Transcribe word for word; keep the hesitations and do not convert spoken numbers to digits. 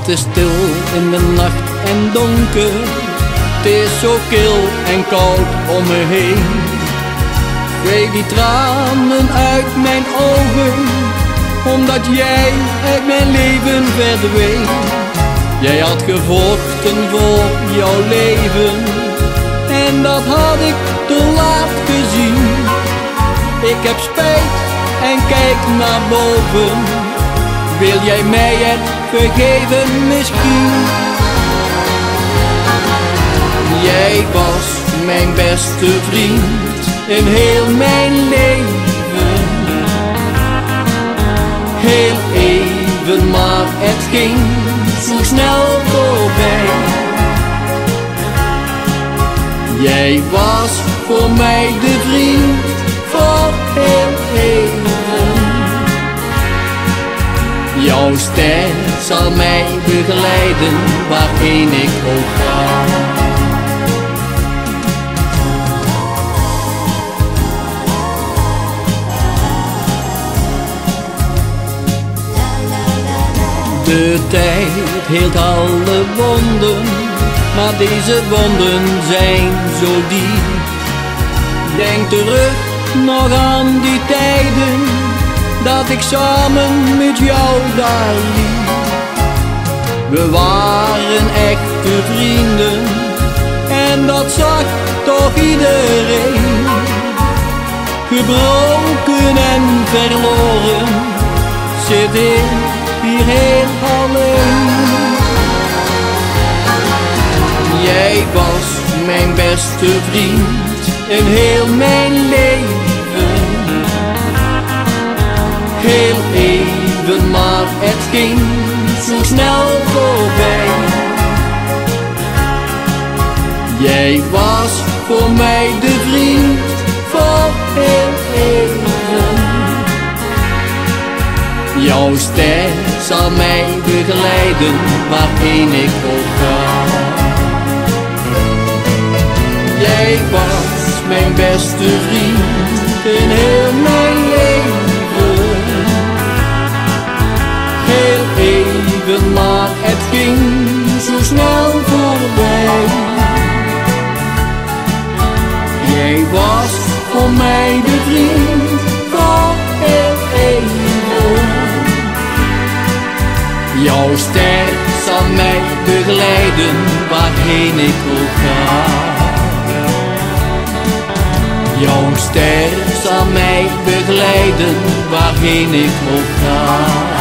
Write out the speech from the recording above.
Het is stil in de nacht en donker, het is zo kil en koud om me heen. Vee die tranen uit mijn ogen, omdat jij uit mijn leven verdween. Jij had gevochten voor jouw leven, en dat had ik te laat gezien. Ik heb spijt en kijk naar boven, wil jij mij het vergeven misschien? Jij was mijn beste vriend in heel mijn leven. Heel even, maar het ging zo snel voorbij. Jij was voor mij de vriend voor heel even. Jouw ster zal mij begeleiden waarheen ik ook ga. De tijd heelt alle wonden, maar deze wonden zijn zo diep. Denk terug nog aan die tijden, dat ik samen met jou daar liep. We waren echte vrienden, en dat zag toch iedereen. Gebroken en verloren, zit ik hier heel alleen. Jij was mijn beste vriend in heel mijn leven. Heel even, maar het ging zo snel voorbij. Jij was voor mij de vriend voor heel even. Jouw ster zal mij begeleiden waarheen ik ook ga. Jij was mijn beste vriend in heel mijn leven. Heel even, maar het ging zo snel voorbij. Jij was voor mij de vriend voor heel even. Jouw ster zal mij begeleiden waarheen ik ook ga. Jouw ster zal mij begeleiden waarheen ik ook ga.